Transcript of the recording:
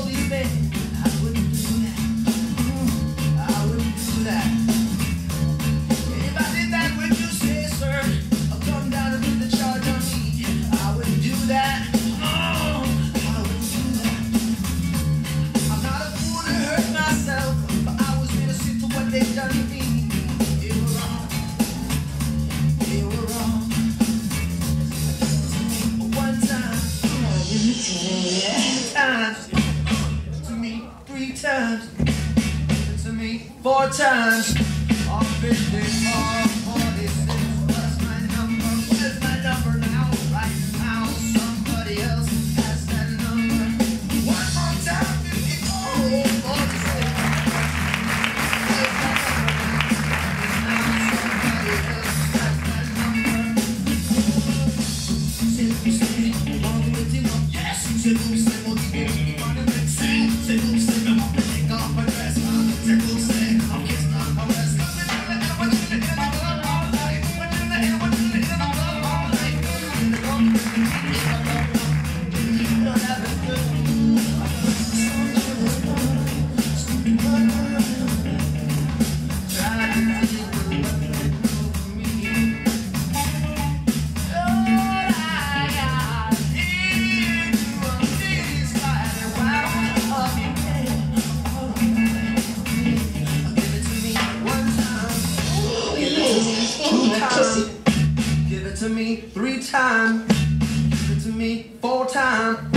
sleeping. I wouldn't do that. I wouldn't do that. If I did that, would you say, sir? I'll come down and put the charge on me. I wouldn't do that. Oh, I wouldn't do that. I'm not a fool to hurt myself, but I was innocent to what they've done to me. They were wrong. They were wrong. One time, times, to me 3 times, to me 4 times, all 54, 46. What's my number? Where's my number now? Right now, somebody else has that number. One more time, 54, 46. Where's my number? Yes, c'est vous, c'est mon idée. C'est vous, c'est mon take off my dress. C'est vous, c'est I'm kissing on my wrist. What you in the club all night? What you in the club all night? In the club, you don't have it good. Try to think of what you do for me. Give it to me 3 times. Give it to me 4 times.